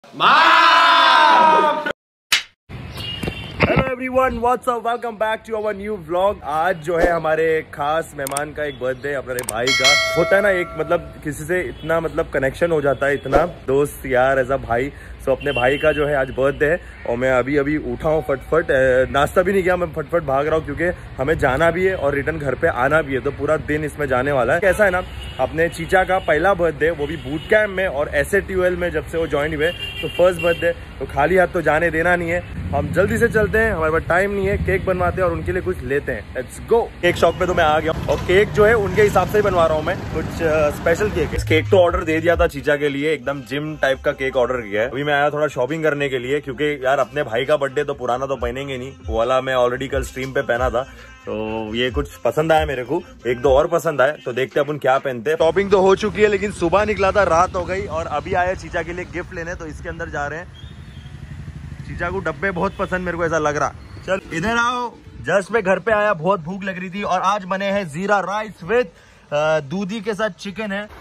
Hello everyone, what's up, welcome back to our new vlog. आज जो है हमारे खास मेहमान का एक बर्थडे, अपने भाई का होता है ना। एक मतलब किसी से इतना मतलब कनेक्शन हो जाता है, इतना दोस्त यार एज अ भाई। सो अपने भाई का जो है आज बर्थडे है और मैं अभी अभी उठा हूँ, फटफट नाश्ता भी नहीं किया, मैं फटफट भाग रहा हूँ क्योंकि हमें जाना भी है और रिटर्न घर पे आना भी है, तो पूरा दिन इसमें जाने वाला है। कैसा है ना, अपने चीचा का पहला बर्थडे, वो भी बूट कैंप में और SATUL में जब से वो ज्वाइन हुए, तो फर्स्ट बर्थडे, तो खाली हाथ तो जाने देना नहीं है। हम जल्दी से चलते हैं, हमारे पास टाइम नहीं है, केक बनवाते हैं और उनके लिए कुछ लेते हैं। Let's go. केक शॉप पे तो मैं आ गया और केक जो है उनके हिसाब से ही बनवा रहा हूँ मैं, कुछ स्पेशल केक है। केक तो ऑर्डर दे दिया था चीचा के लिए, एकदम जिम टाइप का केक ऑर्डर किया है। अभी मैं आया थोड़ा शॉपिंग करने के लिए, क्योंकि यार अपने भाई का बर्थडे तो पुराना तो पहनेंगे नहीं, वो वाला मैं ऑलरेडी कल स्ट्रीम पे पहना था, तो ये कुछ पसंद आया मेरे को, एक दो और पसंद आए, तो देखते हैं अपन क्या पहनते हैं। शॉपिंग तो हो चुकी है, लेकिन सुबह निकला था, रात हो गई और अभी आया चीचा के लिए गिफ्ट लेने, तो इसके अंदर जा रहे हैं। चीचा को डब्बे बहुत पसंद, मेरे को ऐसा लग रहा। चल इधर आओ। जस्ट मैं घर पे आया, बहुत भूख लग रही थी और आज बने हैं जीरा राइस विद दूधी के साथ चिकन है।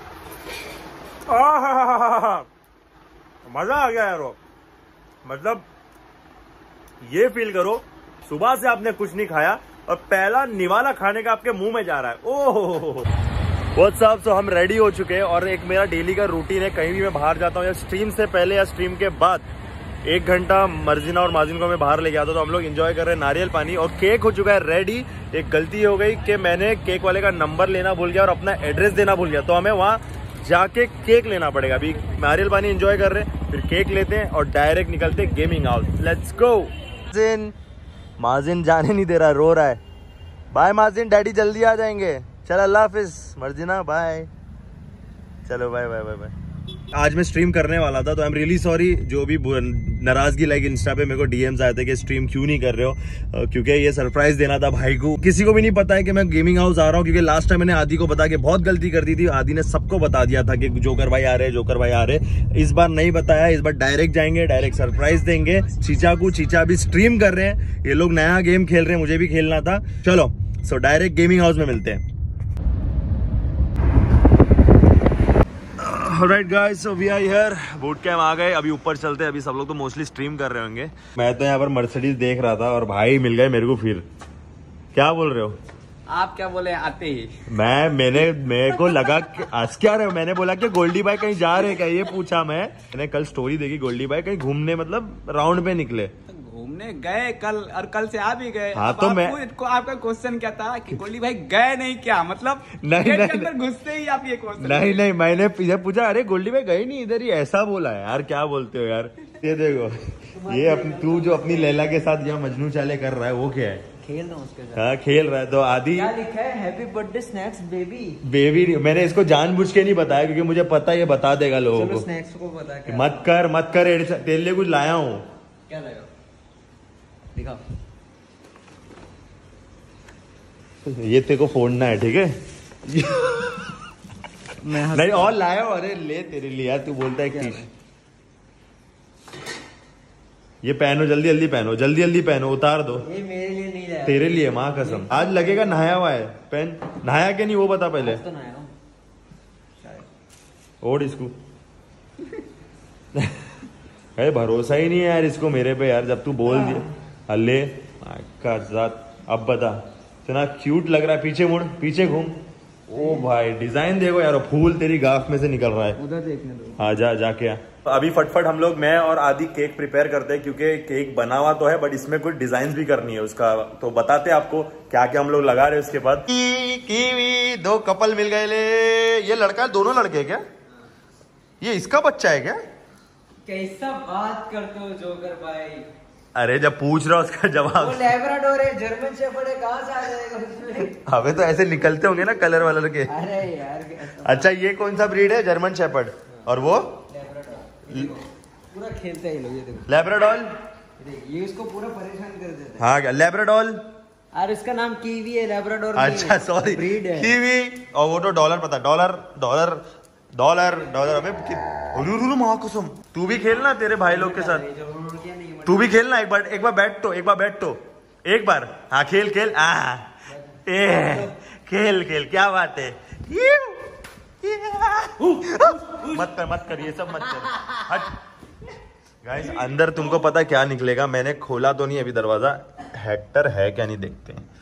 मजा आ गया यार। मतलब ये फील करो, सुबह से आपने कुछ नहीं खाया और पहला निवाला खाने का आपके मुंह में जा रहा है। ओह व्हाट्स अप। सो हम रेडी हो चुके हैं और एक मेरा डेली का रूटीन है, कहीं भी मैं बाहर जाता हूँ या स्ट्रीम से पहले या स्ट्रीम के बाद 1 घंटा मर्जिना और माजिन को मैं बाहर लेके आता हूँ, तो हम लोग एंजॉय कर रहे हैं नारियल पानी और केक हो चुका है रेडी। एक गलती हो गई कि मैंने केक वाले का नंबर लेना भूल गया और अपना एड्रेस देना भूल गया, तो हमें वहाँ जाके केक लेना पड़ेगा। अभी नारियल पानी एंजॉय कर रहे हैं, फिर केक लेते हैं और डायरेक्ट निकलते हैं गेमिंग हाउस। Let's go. माजिन जाने नहीं दे रहा, रो रहा है। बाय माजिन, डैडी जल्दी आ जाएंगे। चल अल्लाह हाफिज मर्जिना, बाय। चलो बाय बाय बाय बाय। आज मैं स्ट्रीम करने वाला था, तो आई एम रियली सॉरी जो भी नाराजगी लाइक इंस्टा पे मेरे को DMs आए थे कि स्ट्रीम क्यों नहीं कर रहे हो, क्योंकि ये सरप्राइज देना था भाई को। किसी को भी नहीं पता है कि मैं गेमिंग हाउस आ रहा हूँ, क्योंकि लास्ट टाइम मैंने आदि को बता के बहुत गलती कर दी थी। आदि ने सबको बता दिया था कि जोकर भाई आ रहे, जोकर भाई आ रहे। इस बार नहीं बताया, इस बार डायरेक्ट जाएंगे, डायरेक्ट सरप्राइज देंगे चीचा को। चीचा भी स्ट्रीम कर रहे हैं, ये लोग नया गेम खेल रहे हैं, मुझे भी खेलना था। चलो सो डायरेक्ट गेमिंग हाउस में मिलते हैं। Alright guys, so we are here, boot camp आ गए, अभी ऊपर चलते हैं। अभी सब लोग तो मोस्टली स्ट्रीम कर रहे होंगे, मैं तो यहाँ पर मर्सिडीज देख रहा था और भाई मिल गए मेरे को। फिर क्या बोल रहे हो आप? क्या बोले आते ही मेरे को लगा कि आज क्या रहे हो, मैंने बोला कि गोल्डी भाई कहीं जा रहे हैं क्या, ये पूछा। मैंने कल स्टोरी देखी, गोल्डी भाई कहीं घूमने मतलब राउंड पे निकले, घूमने गए कल, और कल से आ भी गए। हाँ, तो मैं आपका क्वेश्चन क्या था कि गोल्डी भाई गए नहीं क्या, मतलब नहीं अंदर घुसते ही आप ये क्वेश्चन। नहीं मैंने पूछा, अरे गोल्डी भाई गए नहीं इधर ही, ऐसा बोला है। यार क्या बोलते हो यार। ये देखो, ये तू जो अपनी लैला के साथ यहाँ मजनू चाले कर रहा है, वो क्या है? खेल रहा हूँ उसके साथ। हाँ खेल रहा है। तो आदि क्या लिखा है? Happy birthday snacks baby. मैंने इसको जानबूझ के नहीं बताया, क्योंकि मुझे पता है ये बता देगा लोगों को। स्नैक्स को बता के मत कर, तेरे लिए कुछ लाया हूँ। क्या लाया? दिखाओ। ये तेरे को फोड़ना है, ठीक है? नहीं और लाया हो। अरे ले तेरे लिए यार, तू बोलता है कि ये पहनो, जल्दी जल्दी पहनो, जल्दी जल्दी पहनो, उतार दो। ये मेरे लिए नहीं लाया, तेरे लिए, माँ कसम। आज लगेगा नहाया हुआ है। पहन, नहाया के नहीं वो बता पहले। तो नहाया हूं। ओढ़ इसको। अरे भरोसा ही नहीं है यार इसको मेरे पे यार, जब तू बोल दिया। अल्ले का जात, अब बता। इतना क्यूट लग रहा है, पीछे मुड़, पीछे घूम। ओ भाई डिजाइन देखो यार, फूल तेरी गाफ में से निकल रहा है। उधर देखने दो। हाँ जाके आ। अभी फटफट हम लोग, मैं और आदि केक प्रिपेयर करते हैं, क्योंकि केक बना हुआ तो है बट इसमें कुछ डिजाइन भी करनी है उसका, तो बताते हैं आपको क्या क्या हम लोग लगा रहे हैं। उसके बाद कीवी, 2 कपल मिल गए। ले ये लड़का, दोनों लड़के क्या? ये इसका बच्चा है क्या? कैसा बात करते हो जोकर भाई? अरे जब पूछ रहा उसका जवाब। वो लैब्राडोर है, जर्मन शेफर्ड है, कहाँ से आ जाएगा उसमें? हमें तो ऐसे निकलते होंगे ना कलर वालर के। अरे यार अच्छा ये कौन सा ब्रीड है? German shepherd. और वो पूरा खेलते हैं लोग, ये देखो। लैब्राडोर, ये उसको पूरा परेशान कर देता है। हाँ क्या लैब्राडोर? और इसका नाम कीवी है, लैब्राडोर। अच्छा सॉरी, ब्रीड है कीवी। और वो तो डॉलर पता, डॉलर। अबे माँ कसम, तू भी खेलना तेरे भाई लोग के साथ, तू भी खेलना। एक बार बैठ तो, एक बार। हाँ खेल खेल क्या बात है। मत कर ये सब मत कर, हट। गाइस अंदर तुमको पता क्या निकलेगा, मैंने खोला तो नहीं अभी दरवाजा, हेक्टर है क्या नहीं देखते हैं।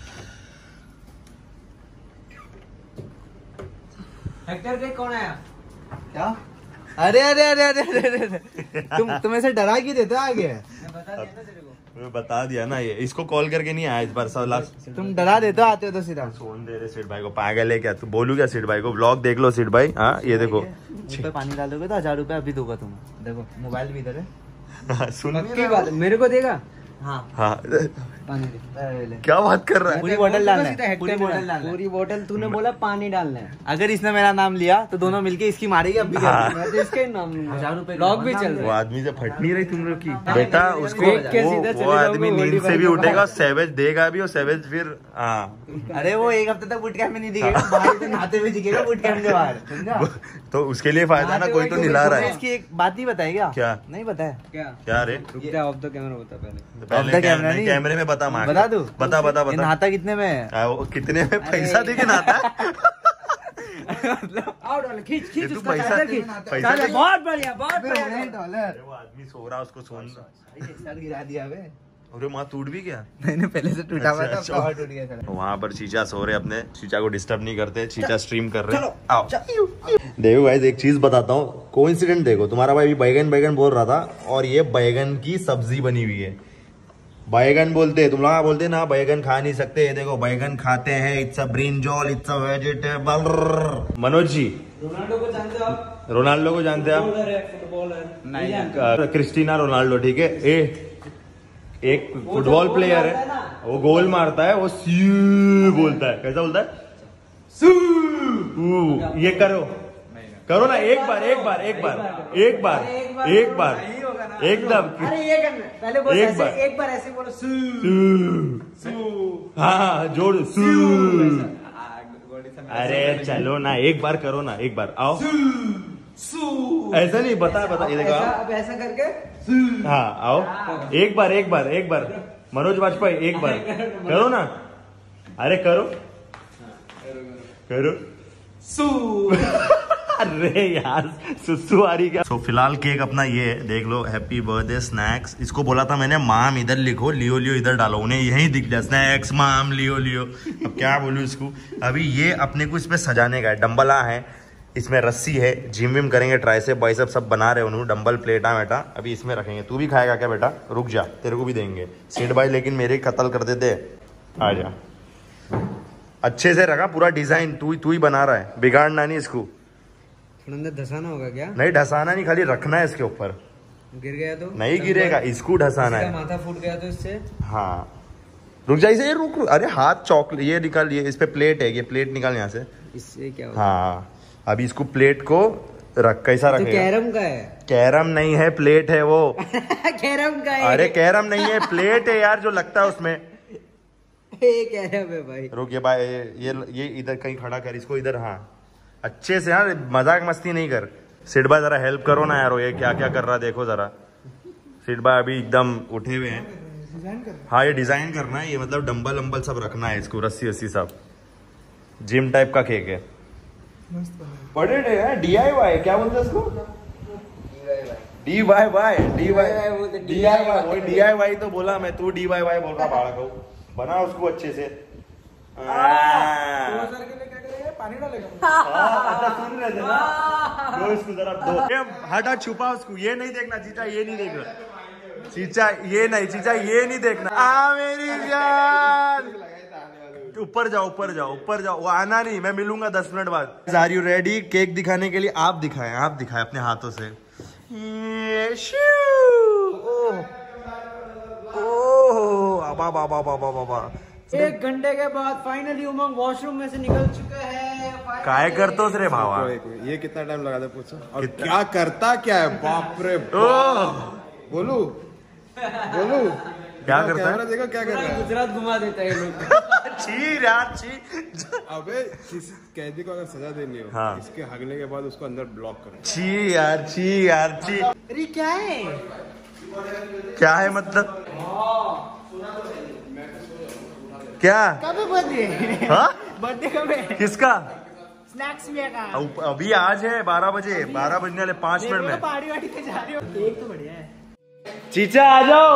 हेक्टर देख कौन आया क्या? अरे अरे अरे अरे अरे अरे तुम ऐसे डरा क्यों देते हो आगे? बता दिया ना, ये इसको कॉल करके नहीं आया इस बार सब। तुम डरा देते हो, आते हो तो सीधा फोन दे रहे सेठ भाई को, पागल है क्या तू? बोलू क्या सेठ भाई को? व्लॉग देख लो सेठ भाई। हाँ ये देखो, मुंह पे पानी डालोगे तो 1000 रुपए अभी दूंगा तुम्हें। देखो मोबाइल भी इधर है। सुन की बात मेरे को देगा। हाँ हाँ पानी दे। क्या बात कर रहा है? पूरी बोतल डालना है, पूरी बोतल डालना है। पूरी बोतल तूने बोला पानी डालना है। अगर इसने मेरा नाम लिया तो दोनों मिलके इसकी मारेगी। अब भी हाँ। मैं तो इसका ही नाम लूंगा। 1000 रुपए ब्लॉग भी चल वो रहा है। आदमी से फट नहीं रही तुम लोग की बेटा, उसको देख के सीधा चले वो आदमी जाओगे, नींद से भी उठेगा, सैवेज देगा भी और सैवेज फिर हाँ। अरे वो एक हफ्ते तक बूट कैंप में नहीं दिखेगा, बाहर तो नहाते हुए दिखेगा बूट कैंप के बाहर, समझा? तो उसके लिए फायदा ना, कोई तो निला रहा है। इसकी एक बात नहीं बताई क्या? नहीं बताया क्या क्या रे? रुक जा, ऑफ द कैमरा बता पहले। पहले कैमरा नहीं, कैमरे में बता मार, बता दूं? बता बता ये बता। नहाता कितने में है? वो कितने में पैसा दे के नहाता है? आओ डाल, खींच ये खींच तू उसका पैसा चादर खींच। पैसा चादर दे। बहुत बढ़िया, बहुत बढ़िया। $1 वो आदमी सो रहा, उसको सोन। सर गिरा दिया बे। अरे माँ टूट भी गया। मैंने पहले से टूटा हुआ था, अच्छा, अब और टूट गया सर। वहाँ पर चीचा सो रहे अपने, चीचा को डिस्टर्ब नहीं करते, चीचा स्ट्रीम कर रहे हैं। चलो, आओ देखो गाइस, एक चीज बताता हूँ, कोइंसिडेंट देखो, तुम्हारा भाई भी बैगन बैगन बोल रहा था और ये बैगन की सब्जी बनी हुई है। बैगन बोलते तुम लोग बोलते ना बैगन खा नहीं सकते, ये देखो बैगन खाते हैं। It's a brinjal, it's a vegetable. Manoj ji Ronaldo को जानते हो आप? रोनाल्डो को जानते हैं आप? फुटबॉलर नहीं। क्रिस्टीना रोनाल्डो, ठीक है। एक फुटबॉल प्लेयर है, वो गोल मारता है, वो सी बोलता है। कैसा बोलता है? सू। ये करो करो ना, एक बार एक बार एक बार एक बार एक बार एकदम। अरे ये करना पहले बोल, एक बार। एक बार ऐसे बोलो सू सू। हाँ जोड़ सू। अरे चलो ना, एक बार करो ना, एक बार आओ। ऐसा नहीं, बता बता, ये देखो आओ। अब ऐसा करके हाँ आओ, एक बार एक बार एक बार। मनोज वाजपेयी एक बार करो ना। अरे करो करो सू। अरे यार सुसु आ रही क्या? तो फिलहाल केक अपना ये है, देख लो, हैप्पी बर्थडे स्नैक्स। इसको बोला था मैंने माम इधर लिखो, लियो लियो इधर डालो, उन्हें यही दिख गया स्नैक्स माम लियो लियो। अब क्या बोलूं इसको। अभी ये अपने को इस पे सजाने का है। डम्बला है, इसमें रस्सी है, जिम विम करेंगे, ट्राइसेप बाइसेप सब बना रहे उन्होंने, डंबल प्लेटा बेटा अभी इसमें रखेंगे। तू भी खाएगा क्या बेटा? रुक जा, तेरे को भी देंगे सेठ भाई, लेकिन मेरे कत्ल कर देते। आ जा, अच्छे से रखा पूरा डिजाइन, तू ही बना रहा है, बिगाड़ना नहीं इसको। अंदर धसाना होगा क्या? नहीं ढसाना नहीं, खाली रखना है इसके ऊपर। गिर गया तो नहीं गिरेगा, इसको ढसाना इसका है। माथा फूट गया तो इससे। हाँ रुक जा, इसे ये रुक रुक। अरे हाथ चॉकलेट ये निकाल, ये इस पे प्लेट है, ये प्लेट निकाल यहाँ से। इससे क्या होगा? हाँ अभी इसको प्लेट को रख, कैसा तो रखेगा? कैरम का है। कैरम नहीं है, प्लेट है वो। कैरम का है। अरे कैरम नहीं है, प्लेट है यार, जो लगता है उसमें। ये कैरम है भाई। रुक, ये भाई ये इधर कहीं खड़ा कर इसको, इधर। हाँ अच्छे से यार, मजाक मस्ती नहीं कर। सिड भाई जरा हेल्प करो ना यार, ये क्या क्या कर रहा है देखो जरा। सिड भाई अभी एकदम उठे हुए हैं। हाँ ये डिजाइन करना है, ये मतलब डंबल वंबल सब रखना है इसको, रस्सी वस्सी सब। जिम टाइप का केक है, बड़े है, DIY क्या बोलते हैं इसको? DIY तो बोला मैं, तू DIY बोल रहा बाड़ा को। बना उसको अच्छे से। पानी डालेगा। सुन रहे थे ना, दो इसको जरा दो। हटा छुपा उसको, ये नहीं देखना चीचा, ये नहीं देखना चीचा, ये नहीं चीचा, ये नहीं देखना। आ मेरी जान, ऊपर जाओ ऊपर जाओ ऊपर जाओ, वो आना नहीं, मैं मिलूंगा 10 मिनट बाद। Are you ready? केक दिखाने के लिए आप दिखाएं अपने हाथों से। बाबा 1 घंटे के बाद फाइनली उमंग वॉशरूम में से निकल चुका है। काय करतो रे भावा? ये कितना टाइम लगा था पूछो, और क्या करता क्या है? बाप रे बोलू क्या करता है? देखो क्या कर रहा है, गुजरात घुमा देता है ये लोग। छी यार छी। अबे किसी कैदी को अगर सजा देनी हो, हाँ। इसके हगने के बाद उसको अंदर ब्लॉक करो। छी यार छी। अरे क्या है? क्या है मतलब? क्या? कब है बर्थडे? हाँ? बर्थडे कब है? किसका? स्नैक्स में का। अभी आज है 12 बजे, 12 बजने वाले 5 मिनट में। पार्टी वार्टी पे जा रही हो? केक तो बढ़िया है। चीचा आ जाओ।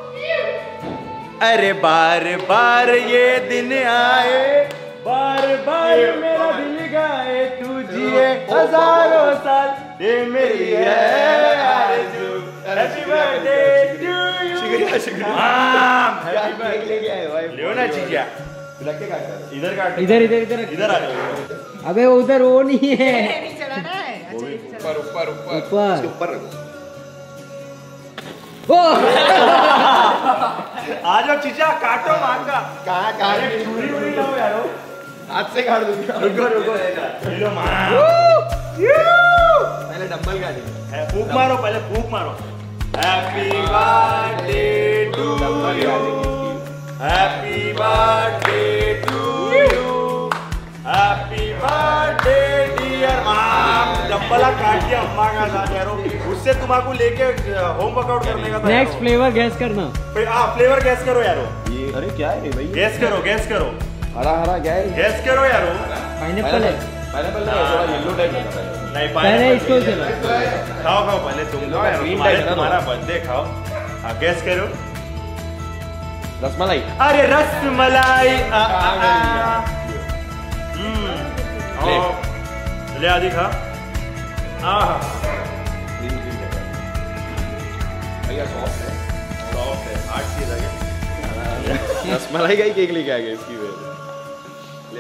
अरे बार बार ये दिन आए, बार बार मेरा दिल गाए, तू जिए हजारों साल, ये मेरी है आरज़ू। Happy birthday to you. शुक्रिया शुक्रिया। हैप्पी बर्थडे लेके आए भाई। लियो ना चीचा। इधर काट। इधर इधर इधर इधर आ जाओ। अबे उधर वो नहीं है, ऊपर ऊपर ऊपर ऊपर ऊपर। आ जाओ चीचा, काटो मांगा। कहाँ कहाँ छुरी उरी लाओ यारो, हाथ से काट दूंगा। रुको रुको, ये लो मां। पहले डंबल काट। फूक मारो, पहले फूक मारो। Happy birthday to you, happy birthday to you, happy birthday dear mom. डंबला काट के अम्मा का साथ यारो, उससे तुम्हारा लेके होम वर्कआउट करने का था। नेक्स्ट फ्लेवर गैस करना। फ्लेवर गैस करो यारो। ये अरे क्या है भाई? गैस करो, गैस करो, हरा हरा क्या है? गैस करो यारो। पाइनएप्पल है। पाइनएप्पल नहीं, थोड़ा येलो टाइप लग रहा है। नहीं पहले इसको चलो। खाओ खाओ पहले तुम लोग, तुम्हारा बर्थडे खाओ। हाँ गैस करो। रसमलाई। अरे रसमलाई। ले आदि खा। भैया सॉफ्ट है, सॉफ्ट है, हार्ड चीज है। रसमलाई का ही केक लेके आ गए इसकी वजह से।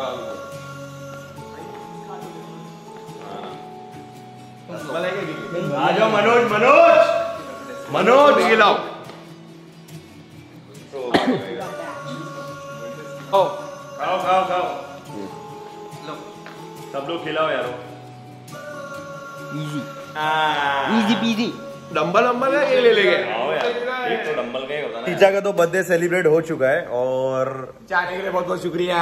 रसमलाई का केक। आ जाओ मनोज, मनोज मनोज ये लाओ। खाओ खाओ खाओ, सब लोग खिलाओ यारो। Easy PG. डंबल वंबल का केक ले लेंगे। आओ यार, एक तो डंबल का ही होता है। टीचा का तो बर्थडे सेलिब्रेट हो चुका है और चाय के लिए बहुत बहुत शुक्रिया।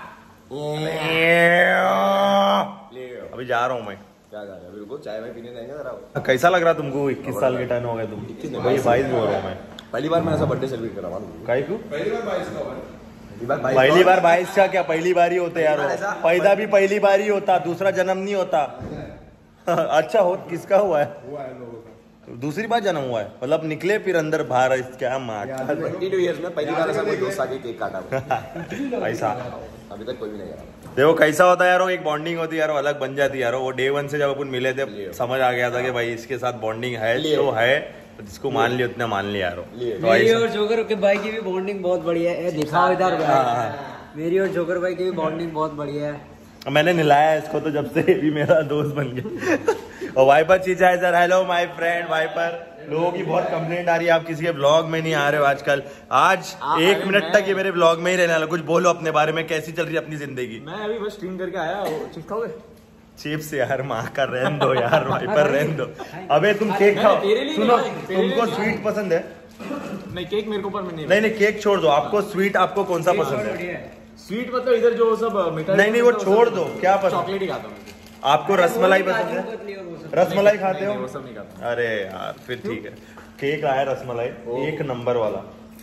अभी जा रहा हूँ मैं। क्या जा रहा है? बिल्कुल चाय में पीने जाएंगे जरा। कैसा लग रहा तुमको? 21 साल के टर्न हो गए तुम। भाई 22 बोल रहा हूँ मैं। पहली बार मैं ऐसा बर्थडे सेलिब्रेट कर रहा हूँ। काहे को? पहली बार 22 का। पहली बार 22 का क्या पहली बार ही होता यार? पैदा भी पहली बार ही होता, दूसरा जन्म नहीं होता। अच्छा हो, किसका हुआ है? दूसरी बार जन्म हुआ है, मतलब निकले फिर अंदर बाहर। क्या मार 22 ईयर्स में पहली बार ऐसा कोई दोस्त आके केक काटा। ऐसा अभी तक कोई भी नहीं करा। देखो कैसा होता है यारो, एक बॉन्डिंग होती है यारो, अलग बन जाती है यारो। वो डे 1 से जब अपन मिले थे समझ आ गया था कि भाई इसके साथ बॉन्डिंग है तो है, जिसको मान लिया उतना मान लिया यारो। मेरी और जोकर के भाई की भी बॉन्डिंग बहुत बढ़िया है। दिखाओ इधर। मेरी और जोकर भाई की भी बॉन्डिंग बहुत बढ़िया है। मैंने निलाया इसको तो जब से भी मेरा दोस्त बन गया। और वाइपर चीजा है sir. Hello my friend viper. लोगों की बहुत कंप्लेंट आ रही है, आप किसी के ब्लॉग में नहीं आ रहे हो आजकल। आज 1 मिनट तक ये मेरे ब्लॉग में ही रहने वाला। कुछ बोलो अपने बारे में, कैसी चल रही है अपनी जिंदगी? मैं अभी बस स्ट्रीम करके आया। चिप्स खाओगे? चिप्स यार माँ का रहन दो यार, वाइपर रहन दो। अबे तुम केक खाओ। सुनो, तुमको स्वीट पसंद है? नहीं केक मेरे को पर नहीं। नहीं केक छोड़ दो। आपको स्वीट आपको कौन सा पसंद है? स्वीट मतलब इधर जो सब मिठाई। नहीं वो छोड़ दो। क्या पसंद? चॉकलेट ही खाता हूँ। आपको रसमलाई पसंद है? रसमलाई खाते हो? वो सब नहीं खाता। अरे यार फिर ठीक है। केक आया रसमलाई 1 नंबर वाला।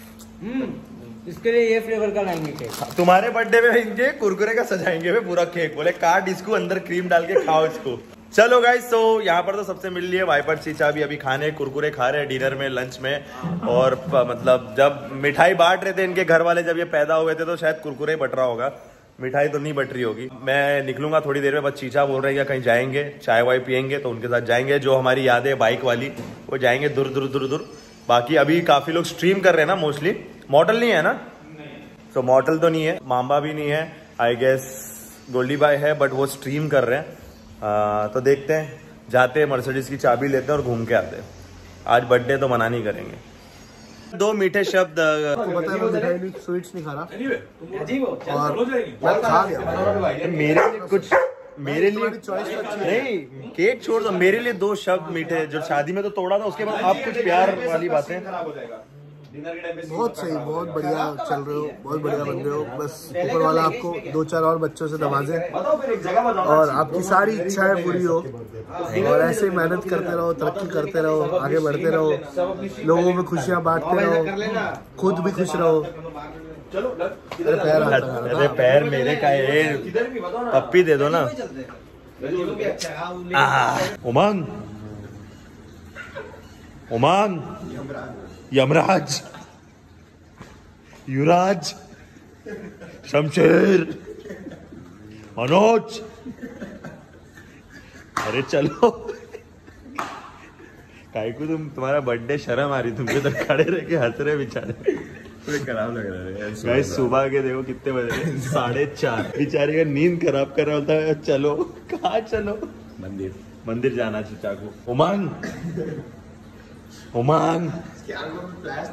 इसके लिए ये फ्लेवर का लाएंगे केक। तुम्हारे बर्थडे में इनके कुरकुरे का सजाएंगे वे पूरा केक। बोले काट इसको, अंदर क्रीम डाल के खाओ इसको। चलो गाइस, तो यहाँ पर तो सबसे मिल लिए। वाइपर चीचा भी अभी खाने कुरकुरे खा रहे हैं डिनर में, लंच में। और मतलब जब मिठाई बांट रहे थे इनके घर वाले, जब ये पैदा हुए थे तो शायद कुरकुरे बट रहा होगा, मिठाई तो नहीं बट रही होगी। मैं निकलूंगा थोड़ी देर में, बस चीचा बोल रहे हैं कहीं जाएंगे, चाय वाय पियेंगे तो उनके साथ जाएंगे। जो हमारी यादें है बाइक वाली वो जाएंगे दूर दूर दूर दूर। बाकी अभी काफी लोग स्ट्रीम कर रहे हैं ना मोस्टली। मॉडल नहीं है ना? तो मॉडल तो नहीं है, मामा भी नहीं है, आई गेस गोल्डी बाय है, बट वो स्ट्रीम कर रहे हैं। तो देखते हैं, जाते हैं मर्सिडीज की चाबी लेते हैं और घूम के आते हैं। आज बर्थडे तो मना नहीं करेंगे। 2 मीठे शब्द। स्वीट्स नहीं खा रहा मेरे लिए कुछ, मेरे लिए नहीं, केक छोड़ दो। मेरे लिए 2 शब्द मीठे जो शादी में तो तोड़ा था, उसके बाद आप कुछ प्यार वाली बातें। बहुत सही, बहुत बढ़िया चल रहे हो, बहुत बढ़िया बन रहे हो। बस ऊपर वाला आपको 2-4 और बच्चों से नवाजे और आपकी सारी इच्छाएं पूरी हो। और ऐसे ही मेहनत करते रहो, तरक्की करते रहो, आगे बढ़ते रहो, लोगों में खुशियां बांटते रहो, खुद भी खुश रहो। अरे पैर मेरे का है, पप्पी दे दो ना उमंग। उमंग, यमराज, युवराज, शमशेर, मनोज, अरे चलो काहे को तुम्हारा बर्थडे शर्म आ रही, तुमसे तो खड़े रह के हंस रहे बेचारे, खराब लग रहा है गाइस। सुबह के देखो कितने बजे, 4:30, बेचारे का नींद खराब कर रहा होता है। चलो कहाँ चलो, मंदिर जाना चाचा को। उमंग, उमंग, फ्लैश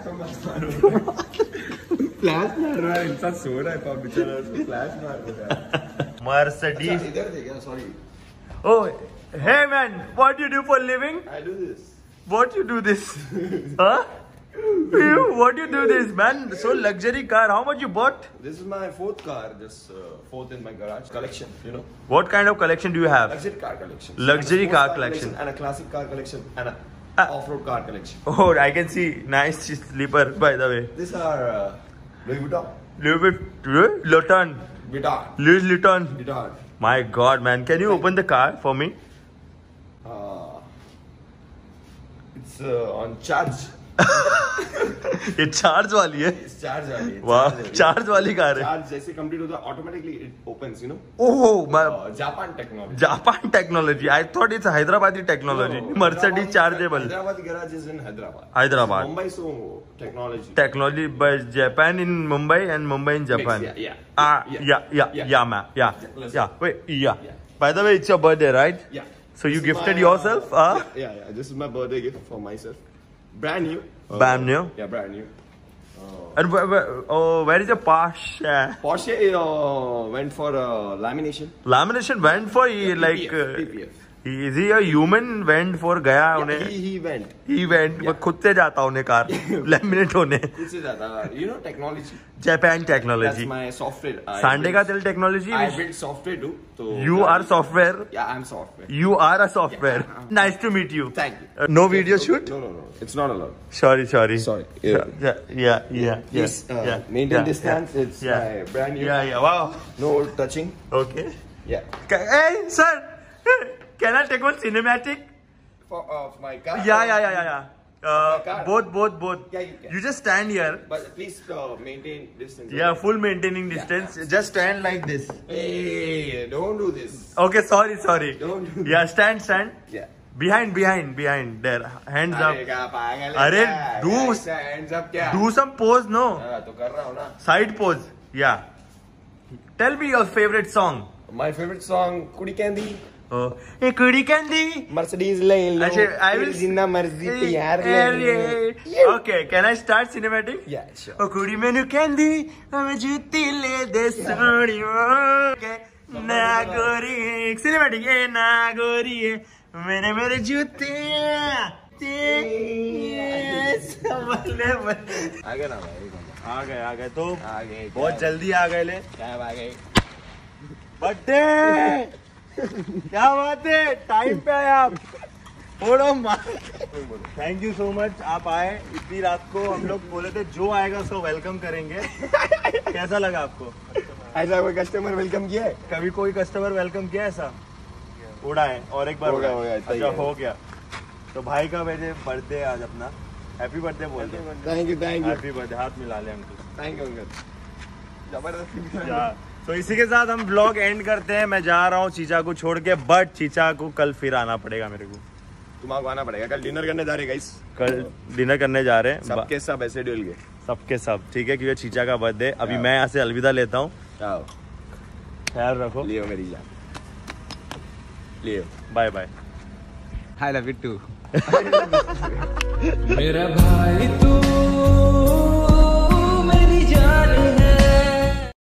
मार रहा है, इंसान सो रहा है बेचारा, फ्लैश मार रहा है। मर्सिडीज। इधर देखिए, sorry. Oh, hey man, what do you do for living? I do this. What you do this? Huh? What you do this, man? So luxury car. How much you bought? This is my fourth car, fourth in my garage collection, you know. What kind of collection do you have? Luxury car collection. Luxury And a car sports collection. And a classic car collection. And a off-road car collection. Oh, I can see. Nice sleeper, by the way. These are Louis Vuitton. Louis Vuitton. Louis Vuitton. Vuitton. My God, man. Can you open the car for me? It's on charge. ये charge वाली है। It's charge वाली है। वाह, charge वाली car है। Charge जैसे complete होता है, automatically it opens, you know. Oh, my. Japan technology. Japan technology. I thought it's Hyderabadi technology. Mercedes chargeable. Hyderabad garage is in Hyderabad. Hyderabad. Mumbai so technology. Technology by Japan in Mumbai and Mumbai in Japan. Mix, yeah. Man. Let's Yeah. Wait, yeah. By the way, it's your birthday, right? Yeah. So you This is gifted my, yourself? Yeah. This is my birthday gift for myself. Brand new. Brand new? Yeah, brand new. And where is your Porsche? Porsche went for lamination. Lamination went for like. PPF. Is he a human? Went for गया उन्हें. He went. He went. वो खुद से जाता उन्हें car laminate होने. This is you know technology. Japan technology. That's my software. सांडे का तेल technology. I build software too. So You are software. Yeah, I'm software. You are a software. Yeah. Nice to meet you. Thank you. No video shoot? No. It's not allowed. Sorry. Sorry. Yeah. Please maintain distance. It's my brand new. Yeah. Wow. No touching. Okay. Yeah. Hey, sir. Can I take one cinematic? For my car. Yeah. car? Both. Yeah, you can. You just stand here. But please maintain distance. Yeah, full maintaining distance. Just stand like this. Hey, don't do this. Okay, sorry. Don't do Yeah, stand. Yeah. Behind. There. Hands up. अरे do- hands up क्या? Do some pose, no? तो कर रहा हूँ ना. Side pose. Yeah. Tell me your favorite song. My favorite song कुड़ी कैंदी. ए कुड़ी कैंदी. Mercedes ले लो. अच्छा, I will. जिन्ना मर्जी तैयार ले. Okay, can I start cinematic? Yeah, sure. ओ कुड़ी मैनू कहंदी हमें जूती ले दे सोनी के ना गोरी cinematic ए ना गोरी मैंने मेरे जूते आ गए ना भाई. आ गए तो आ गए. बहुत जल्दी आ गए ले क्या आ गए. बर्थडे. क्या बात है, टाइम पे आए आप. थैंक यू सो मच, आप आए इतनी रात को. हम लोग बोले थे जो आएगा उसको वेलकम करेंगे. कैसा लगा आपको? ऐसा कोई कस्टमर वेलकम किया है? कभी कोई कस्टमर वेलकम किया ऐसा? उड़ा है और एक बार हो गया, उड़ा है. सही अच्छा है. हो गया. तो भाई का वैसे बर्थडे आज अपना. हैप्पी बर्थडे बोल दे. Thank you. Happy birthday. हाथ मिला ले अंकल. Thank you uncle. जबरदस्ती. तो इसी के साथ हम ब्लॉग एंड करते हैं. मैं जा रहा हूँ चीचा को छोड़ के, बट चीचा को कल फिर आना पड़ेगा मेरे को. तुम्हारा आना पड़ेगा. कल डिनर करने जा रहे गाइस. कल डिनर करने जा रहे हैं सबके सब ऐसे डुल गए. सबके सब. ठीक है, क्योंकि चीचा का बर्थडे. अभी मैं यहाँ से अलविदा लेता हूँ. आओ. ख्याल रखो. लियो मेरी जान. Leo. Bye bye. I love you too. मेरा भाई तू